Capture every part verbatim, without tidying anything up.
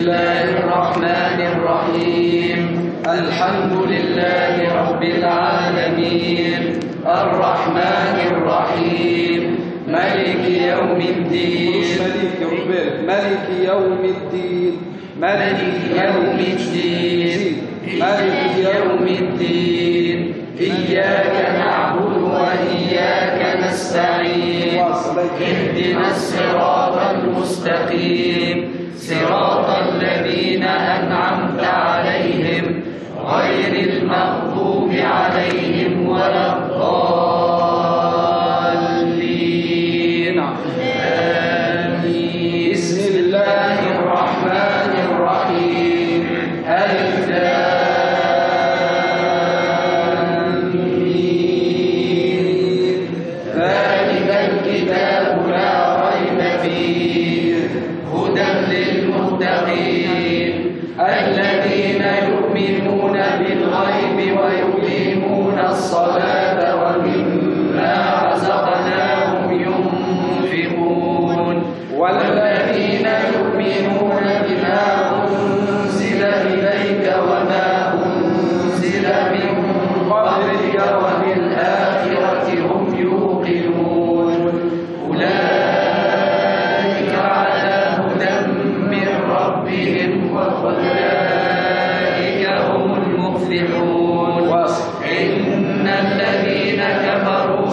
الله الرحمن الرحيم. الحمد لله رب العالمين الرحمن الرحيم ملك يوم الدين. ملك يوم الدين ملك يوم الدين ملك يوم الدين. إياك نعبد وإياك نستعين. اهدنا الصراط المستقيم صراط الذين أنعمت عليهم غير المغضوب عليهم ولا الضالين. آمين. بسم الله الرحمن الرحيم. ألف لام ميم. ذلك الكتاب لا ريب فيه هدى للمتقين الذين يؤمنون بالغيب ويقيمون الصلاة ومما رزقناهم ينفقون والذين يؤمنون بما أنزل إليك وما أنزل من قبلك وبالآخرة هم يوقنون أولئك على هدى من ربهم وأولئك هم المفلحون. إن الذين كفروا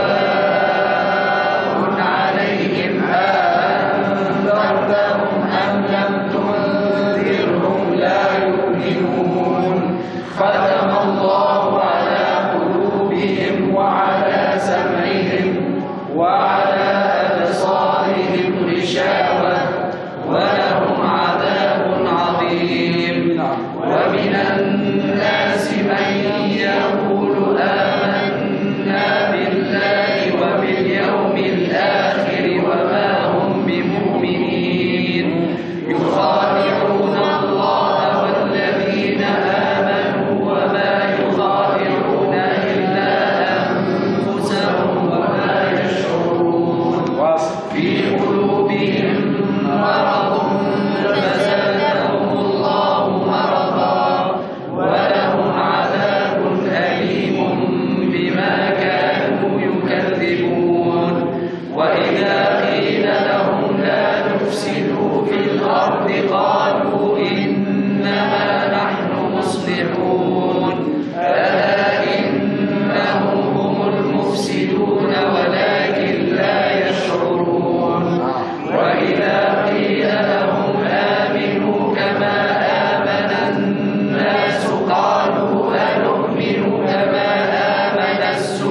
سواء عليهم أأنذرتهم أم لم تنذرهم لا يؤمنون. ختم الله على قلوبهم وعلى سمعهم وعلى أبصارهم غشاوة ولهم عذاب عظيم. ومن الناس من يقول آمنا بالله وباليوم الآخر وما هم بمؤمنين يخادعون الله والذين آمنوا وما يخادعون إلا أنفسهم وما يشعرون. في قلوبهم مرض فزادهم الله مرضا ولهم عذاب أليم بما كانوا يكذبون. وإذا قيل لهم لا تفسدوا في الأرض قالوا إنما نحن مصلحون ألا إنهم هم المفسدون ولكن لا يشعرون. وإذا قيل لهم آمنوا كما آمن الناس قالوا أنؤمن كما آمن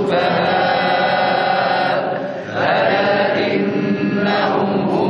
السفهاء ألا إنهم هم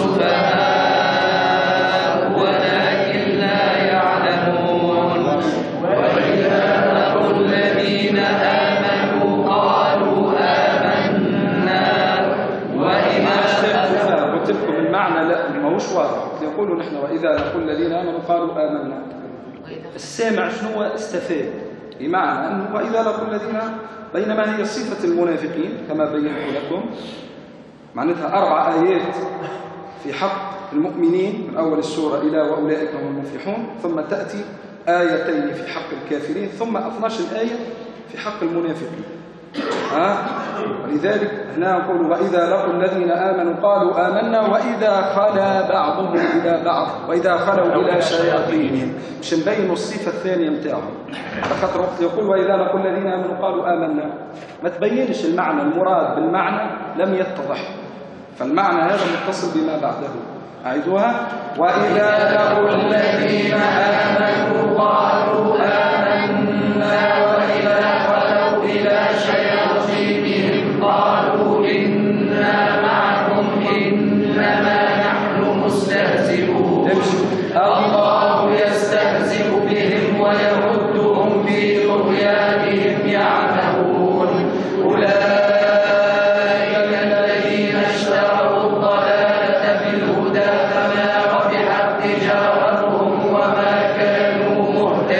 السفهاء ولكن لا يعلمون. وإذا لقوا الذين آمنوا قالوا آمنا وإذا قلت لكم المعنى لا ما هوش واضح. يقولوا نحن وإذا لقوا الذين آمنوا قالوا آمنا. السامع شنو استفاد بمعنى أنه وإذا لقوا الذين بينما هي صفة المنافقين كما بينت لكم معناتها أربع آيات في حق المؤمنين من أول السورة إلى وأولئك هم المفلحون ثم تأتي آيتين في حق الكافرين ثم اثنتا عشرة آية في حق المنافقين. ها ولذلك هنا نقول وإذا لقوا الذين آمنوا قالوا آمنا وإذا خلا بعضهم إلى بعض وإذا خلوا إلى شياطينهم باش نبينوا الصفة الثانية نتاعهم. خاطر وقت يقول وإذا لقوا الذين آمنوا قالوا آمنا ما تبينش المعنى المراد بالمعنى لم يتضح فالمعنى هذا متصل بما بعده. أعيدوها وإذا لقوا الذين آمنوا قالوا آمنا وإذا خلوا إلى شياطينهم قالوا إنا معكم إنما نحن مستهزئون. الله يستهزئ بهم ويردهم في طغيانهم يعمهون. أولئك الذين اشتروا الضلالة بالهدى فما ربحت تجارتهم وما كانوا مهتدين.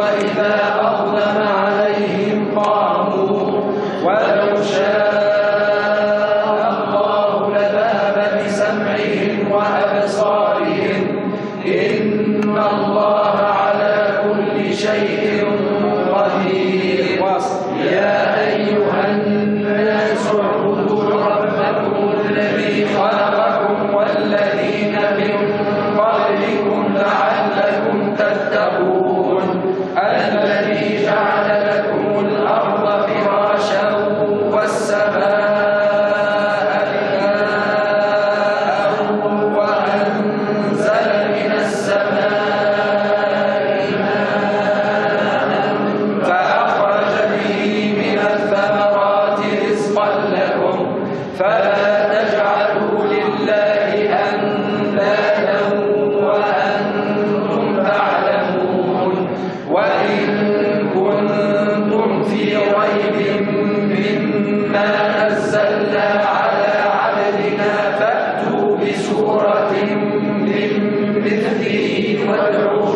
وإذا أظلم عليهم قاموا ولو شاء الله لذهب بسمعهم وأبصارهم إن الله على كل شيء قدير يا أيها الناس اعبدوا ربكم الذي خلقكم والذين من قبلكم لعلكم تتقون الذي جعل لكم الأرض فراشا والسماء بناء وأنزل من السماء ماء فأخرج به من الثمرات رزقا لكم فلا تجعلوا لله أندادا وأنتم تعلمون وإن كنتم في ريب مما نزلنا على عبدنا فأتوا بسورة من مثله وادعوا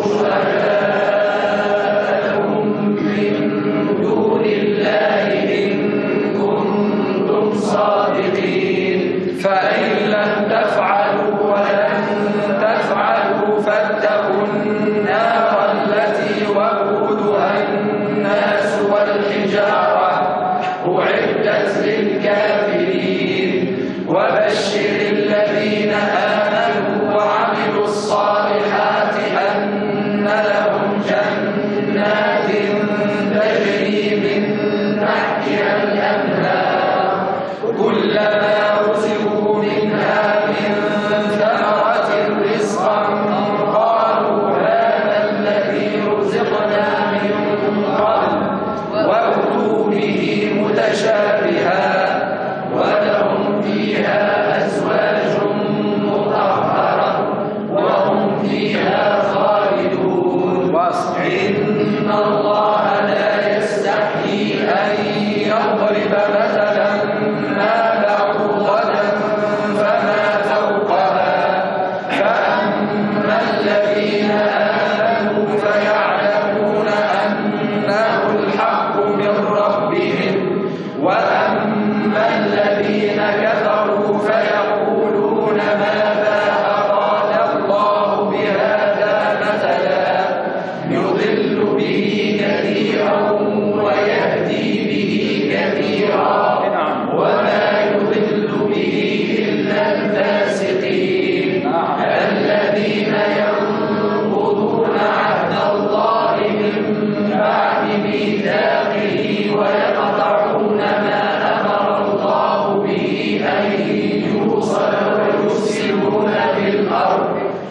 شهداءكم من دون الله إن كنتم صادقين فإن لم تفعلوا ولن تفعلوا فاتقوا النار التي وقودها الناس والحجارة أعدت للكافرين وبشر الذين آمنوا وعملوا الصالحات أن لهم جنات تجري من تحتها الأنهار كلما رزقوا منها من ثمرة رزقا قالوا هذا الذي رزقنا من قبل وأتوا به متشابها ولهم فيها أزواج مطهرة وهم فيها خالدون إن الله لا يستحيي أن يضرب مثلا ما بعوضة فما فوقها فأما الذين آمنوا فيعلمون أنه الحق من ربهم وأما الذين كفروا فيقولون ماذا أراد الله بهذا مثلا يضل به كثيرا ويهدي به كثيرا وما يضل به إلا الفاسقين الذين ينقضون عهد الله من بعد ميثاقه ويقطعون ما أمر الله به أن يوصل ويفسدون في الأرض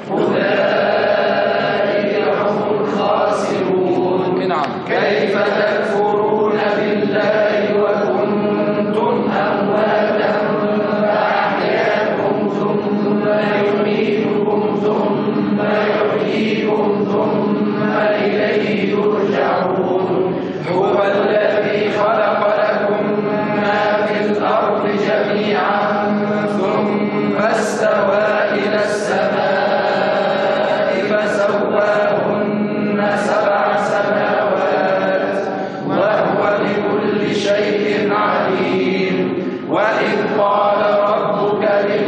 أولئك هم الخاسرون كيف تكفرون بالله وكنتم أمواتا فأحياكم ثم يميتكم ثم يحييكم ثم إليه يرجعون هو الذي خلق لكم ما في الأرض جميعا ثم استوى إلى السماء فسواهن سبع سماوات وهو بكل شيء عليم وإذ قال ربك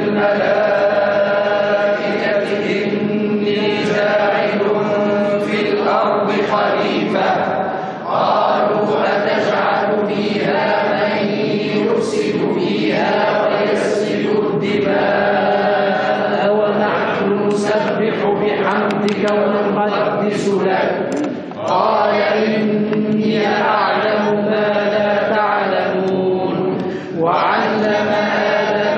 للملائكة إني جاعل في الأرض خليفة قالوا أتجعل فيها من يفسد فيها ويسفك الدماء ونحن نسبح بحمدك ونقدس لك قال إني أعلم ما لا تعلمون وعلم آدم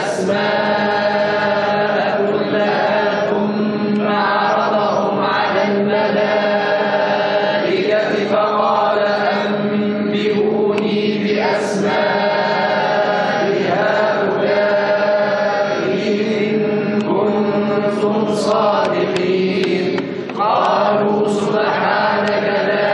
الأسماء كلها ثم عرضهم على الملائكة فقال أنبئوني بأسماء هؤلاء إن كنتم صادقين قالوا سبحانك لا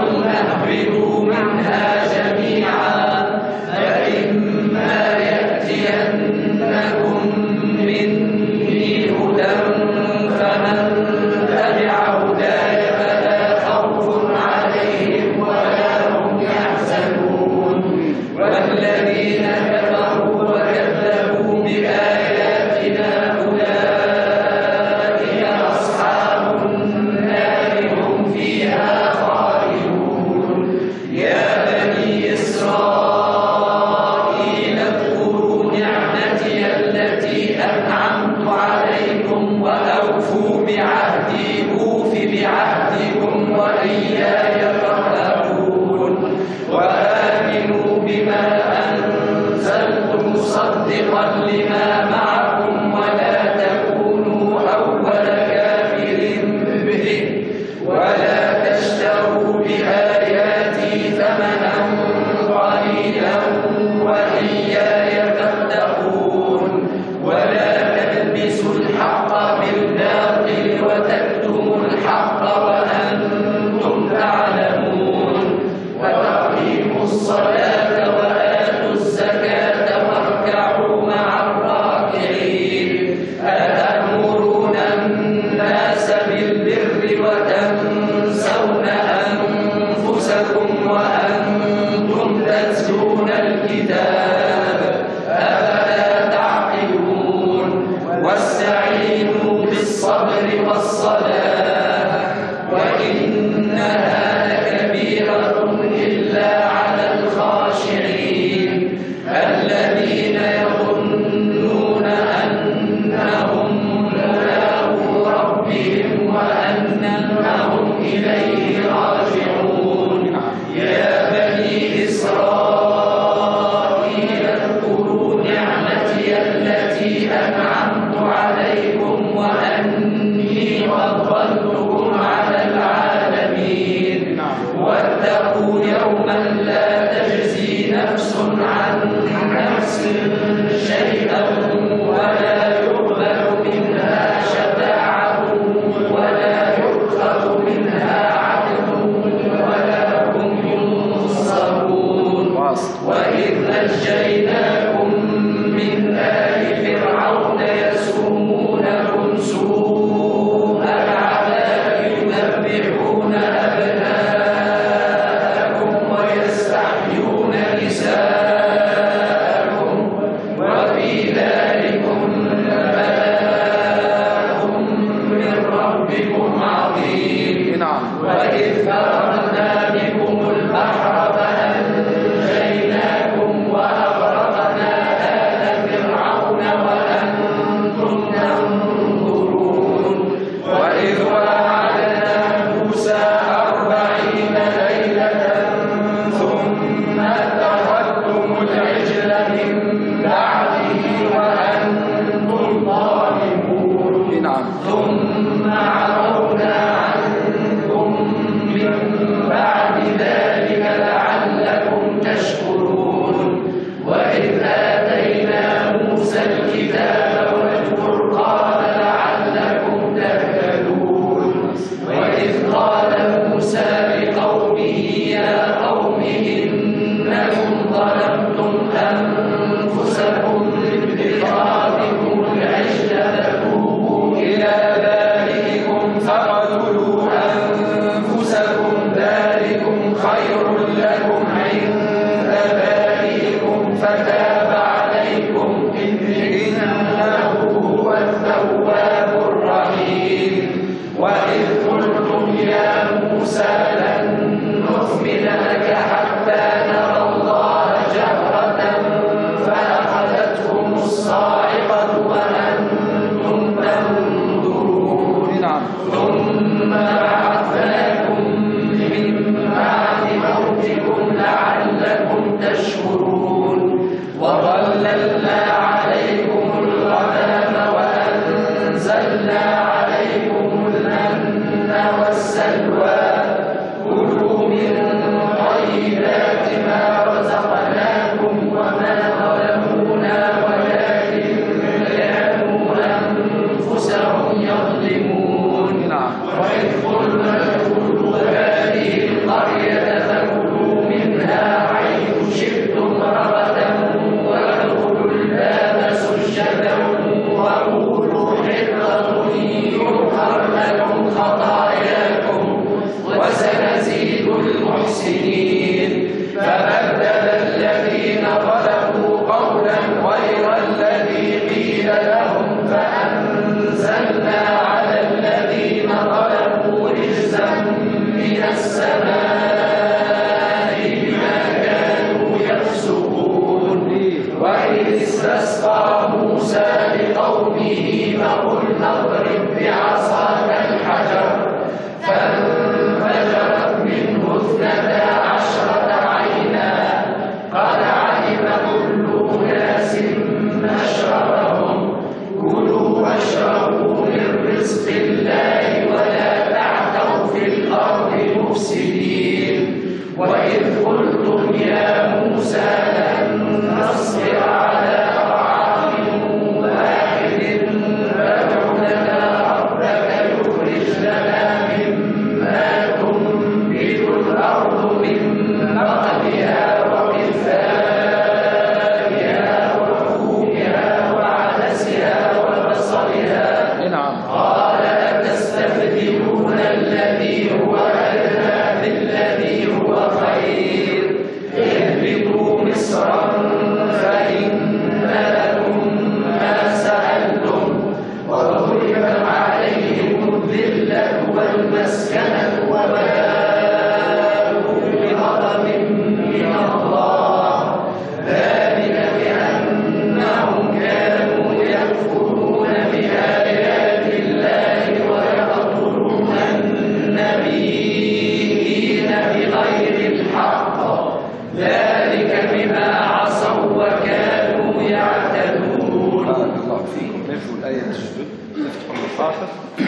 فقلنا اهبطوا منها جميعا فإما يأتينكم مني هدى فمن تبع هداي فلا خوف عليهم ولا هم يحزنون والذين كفروا وكذبوا بآياتنا أولئك أصحاب النار هم فيها خالدون يا بني إسرائيل اذكروا نعمتي التي أنعمت عليكم وأوفوا بعهدي أوف بعهدكم وإياي فارهبون وآمنوا بما أنزلت مصدقا لما معكم ولا تكونوا أول كافر به ولا تشتروا بآياتي ثمنا قليلا وإياي فاتقون ولا تلبسوا الحق بالباطل وتكتموا الحق وأنتم تعلمون وأقيموا الصلاة وآتوا الزكاة واركعوا مع الراكعين أتأمرون الناس بالبر وتنسون أنفسكم وأنتم تتلون الكتاب أفلا تعقلون واستعينوا بالصبر والصلاة وإنها لكبيرة إلا على الخاشعين الذين يظنون أنهم ملاقو ربهم وأنهم إليه راجعون يا بني إسرائيل اذكروا نعمتي التي أنعمت عليكم وأني فضلتكم على العالمين واتقوا يوما لا تجزي نفس عن نفس شيئا ولا يقبل منها شفاعة ولا يؤخذ منها عدل ولا هم ينصرون وإذ نجيناكم من آل فرعون يسومونكم سوء العذاب يذبحون أبناءكم ويستحيون نساءكم وفي ذلكم بلاء من ربكم عظيم وإذ فرقنا بكم البحر فأنجيناكم وأغرقنا آل فرعون وأنتم تنظرون وإذ وعدنا موسى أربعين ليلة ثم اتخذتم العجل من بعده وأنتم ظالمون ثم عفونا عنكم من بعد ذلك لعلكم تشكرون وإذ آتينا موسى الكتاب والفرقان لعلكم تهتدون وإذ قال موسى لقومه يا قوم إنكم ظلمتم أنفسكم باتخاذكم العجل فتوبوا إلى بارئكم فاقتلوا أنفسكم ذلكم خير لكم عند بارئكم فتاب عليكم إنه هو التواب الرحيم وإذ قلتم يا موسى لن نؤمن لك حتى نرى الله جهرة فأخذتهم الصاعقة وأنتم تنظرون ثم بعثناكم من بعد موتكم محسنين فبدل الذين ظلموا قولا غير الذي قيل لهم فأنزلنا على الذين ظلموا رجزا من السماء بما كانوا يفسقون وإذ استسقى موسى لقومه فقلنا اضرب بعصاك الحجر فانفجرت منه اثنتا عشرة عينا قد علم كل أناس مشربهم كلوا واشربوا من رزق الله ولا تعثوا في الأرض مفسدين وإذ قلتم يا موسى لن نصبر على طعام واحد فادع لنا ربك يخرج لنا مما تنبت الأرض من بقلها وقثائها وفومها وعدسها وبصلها قال أتستبدلون الذي هو أدنى بالذي هو خير اهبطوا مصرا فإن لكم ما سألتم وضربت عليهم الذلة والمسكنة وباءوا بغضب من الله ذلك بأنهم كانوا يكفرون بآيات الله ويقتلون النبيين بغير الحق ذلك بما عصوا وكانوا يعتدون. بارك الله فيكم. نرجو الآية تسجد نفتح المصاحف.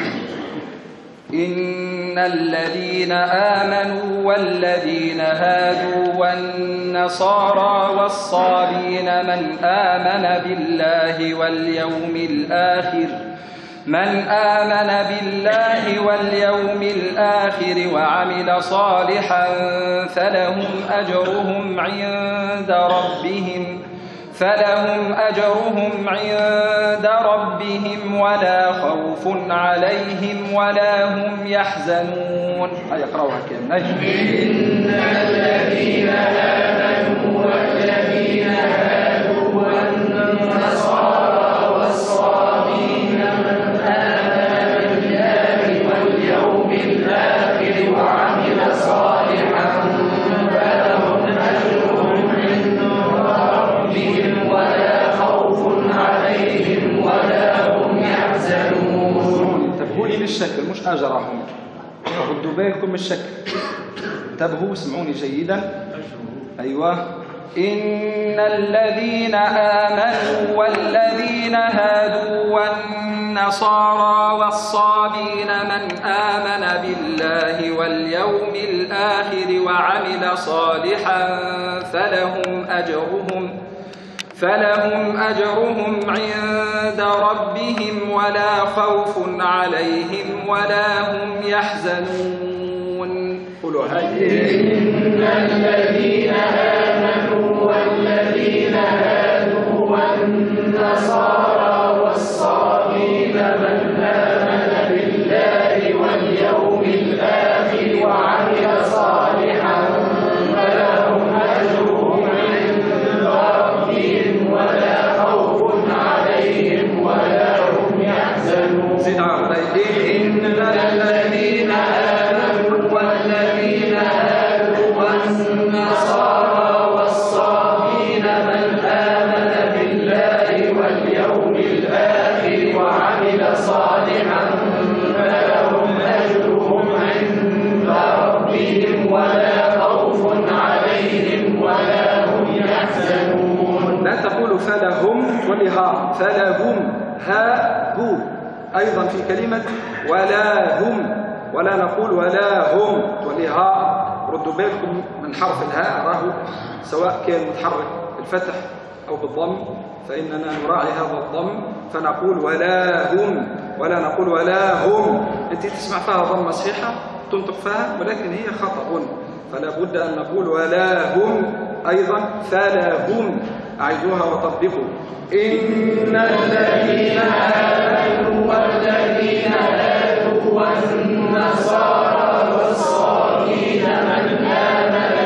إن الذين آمنوا والذين هادوا والنصارى والصابين من آمن بالله واليوم الآخر من آمن بالله واليوم الآخر وعمل صالحا فلهم أجرهم عند ربهم فلهم أجرهم عند ربهم ولا خوف عليهم ولا هم يحزنون. يقرأها كامل. إن الذين آمنوا والذين هادوا والنصارى والصابين من آمن بالله واليوم الآخر وعمل صالحا فلهم أجرهم عند ربهم ولا خوف عليهم ولا هم يحزنون. انتبهوا لي للشكل مش أجرهم، خدوا بالكم من الشكل، انتبهوا اسمعوني جيدا. أيوة. إن الذين آمنوا والذين هادوا والنصارى والصابين من آمن بالله واليوم الآخر وعمل صالحا فلهم أجرهم فلهم أجرهم عند ربهم ولا خوف عليهم ولا هم يحزنون. قولوا هاي. إن الذين آمنوا والذين هادوا والنصارى والصابين من آمن بالله واليوم الآخر وعمل صالحا فلهم أجرهم عند ربهم ولا خوف عليهم ولا هم يحزنون. زد إن الذين آمنوا والذين هادوا والنصارى والصابين من آمن بالله واليوم الآخر وعمل صالحا فلهم أجرهم عند ربهم ولا خوف عليهم ولا هم يحزنون. لا تقولوا فلهم ولها، فلهم ها هو أيضا في كلمة ولا هم، ولا نقول ولا هم ولها. ردوا بالكم من حرف الهاء، راه سواء كان متحرك بالفتح أو بالضم فإننا نراعي هذا الضم فنقول ولا هم، ولا نقول ولا هم. أنت تسمع فيها ضمة صحيحة تنطق فيها ولكن هي خطأ، فلا بد أن نقول ولا هم أيضا فلا هم. أعيدوها وطبقوا. إن الذين آمنوا والذين هادوا والنصارى والصابين من آمن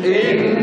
إن